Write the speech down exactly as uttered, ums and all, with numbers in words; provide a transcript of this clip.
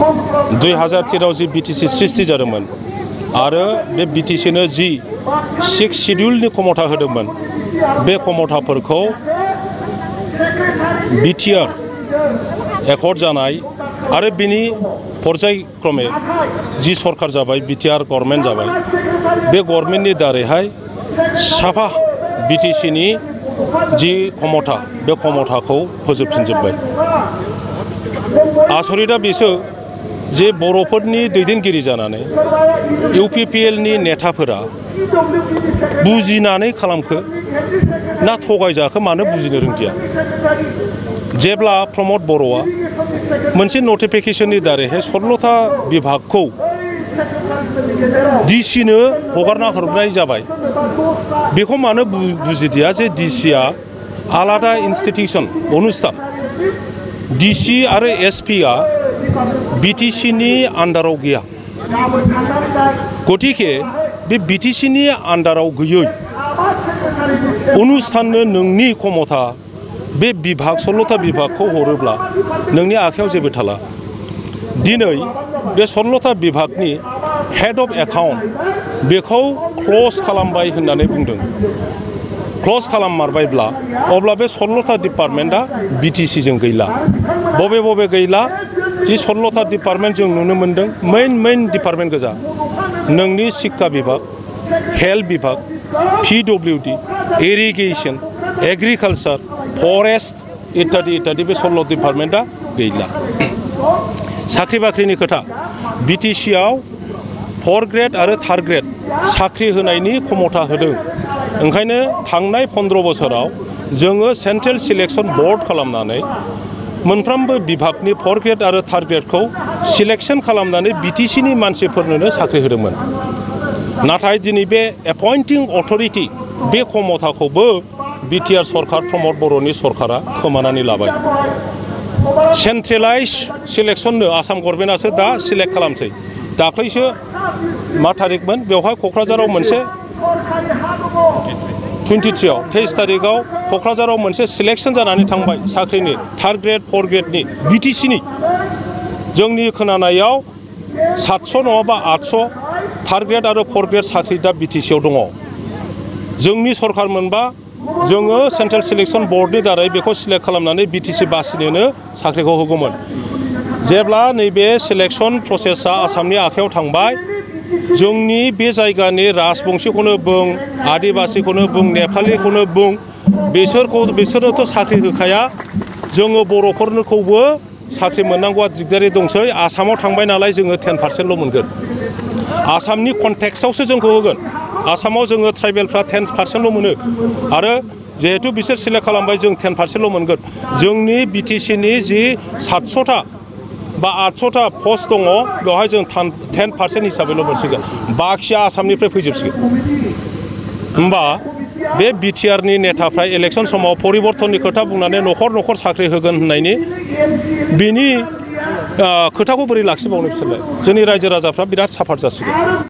दुई हाजार तेरह जि बिटिसि सृष्टि जादोंमोन आरो बे बिटिसिनो जि सिक्स शिड्यूलनि खमथा होदोंमोन बे खमथाफोरखौ बिटिआर एकर्ड जानाय आरो बिनि पर्यायक्रमे जि सरकार जाबाय बिटिआर गभर्नमेन्ट जाबाय बे गभर्नमेन्टनि दारैहाय साफा बिटिसिनि जि खमथा बे खमथाखौ फोजोबफिनजोब्बाय। आसरिता बेसो जे बर'फोरनि दैदेनगिरि जानानै इउपिपिएलनि नेताफोरा बुजिनानै खालामखो ना थगायजाखो मानो बुजिनो रोंदिया। जेब्ला प्रमद बर'आ मोनसे नटिफिकेशननि दारैहाय सल्ल'था बिभागखौ डिसिनो हगारना हरनाय जाबाय बेखौ मानो बुजिदिया जे डिसिआ आलादा इन्स्टिटिउसन अनुस्थान डिसि आरो एसपिआ बिटिसिनि आन्डाराव गैया। गतिके बे बिटिसिनि आन्डाराव गैयै अनुस्थाननो नोंनि खमथा बे बिभाग सल्ल'था बिभागखौ हरोब्ला नोंनि आखायाव जेबो थाला। दिनै बे सल्ल'था बिभागनि हेड अफ एकाउन्ट बेखौ क्ल'ज खालामबाय होननानै बुंदों। क्ल'ज खालाममारबायब्ला अब्ला बे सल्ल'था डिपार्टमेन्टआ बिटिसिजों गैला। बबे बबे गैला जि सल्ल'था डिपार्टमेन्ट जों नुनो मोन्दों मेइन मेइन डिपार्टमेन्ट गोजा नोंनि शिक्षा बिभाग हेल्थ बिभाग पिडब्लिउडि इरिगेसन एग्रिकालचार फरेस्ट इत्यादि इत्यादि बे सल्ल' डिपार्टमेन्टआ गैला। साख्रि बाख्रिनि खोथा बिटिसिआव फर ग्रेड आरो थार्ड ग्रेड साख्रि होनायनि खमथा होदों। ओंखायनो थांनाय फन्द्र बोसोराव जोङो सेन्ट्रेल सिलेक्शन बर्ड खालामनानै मोनफ्रोमबो बिभागनि फर ग्रेड आरो थार्ड ग्रेडखौ सिलेक्शन खालामनानै बिटिसिनि मानसिफोरनो साख्रि होदोंमोन। नाथाय दिनै बे एपइन्टिं अथरिटि बे खमथाखौबो बिटिआर सरकार प्रमद बर'नि सरकारा खोमानानै लाबाय। सेन्ट्रेलाइज सिलेक्शननो आसाम गभर्नमेन्टआसो दा सिलेक्ट खालामसै। दाख्लैसो मा थारिखमोन बेवहाय क'क्राझाराव मोनसे टुइन्टिथ्रिआव तेईस तारिखआव क'क्राझाराव मोनसे सिलेक्शन जानानै थांबाय साख्रिनि थार्ड ग्रेड फर ग्रेडनि बिटिसिनि जोंनि खोनानायाव सातस' नङाबा आठस' थार्ड ग्रेड आरो फर ग्रेड साख्रि दा बिटिसिआव दङ। जोंनि सरकार मोनबा जोङो सेन्ट्रेल सिलेक्शन बर्डनि दारै बेखौ सिलेक्ट खालामनानै बिटिसि बासिनोनो साख्रिखौ होगौमोन। जेब्ला नैबे सिलेक्शन प्रसेसा आसामनि आखायाव थांबाय जोंनि बे जायगानि राजबंशीखौनो बुं आदिबासीखौनो बुं नेपालिखौनो बुं बिसोरखौ बिसोरनोथ' साख्रि होखाया। जोङो बर'फोरनोखौबो साख्रि मोननांगौआ दिगदारि दंसै। आसामाव थांबाय नालाय जोङो टेन पार्सेन्टल' मोनगोन। आसामनि कन्टेक्सआवसो जोंखौ होगोन। आसामाव जोङो ट्राइबेलफ्रा टेन पार्सेन्टल' मोनो आरो जिहेतु बिसोर सिलेक्ट खालामबाय जों टेन पार्सेन्टल' मोनगोन। जोंनि बिटिसिनि जि सातस'था बा आठस'था पस्ट दङ बेवहाय जों टेन पार्सेन्ट हिसाबैल' मोनसिगोन। बाखिया आसामनिफ्राय फैजोबसिगोन। होमबा बे बिटिआरनि नेताफ्रा इलेक्शन समाव परिबर्तननि खोथा बुंनानै न'खर न'खर साख्रि होगोन होननायनि बिनि खोथाखौ बोरै लाखिबावनो बिसोरलाय। जोंनि रायजो राजाफ्रा बिराद साफार जासिगोन।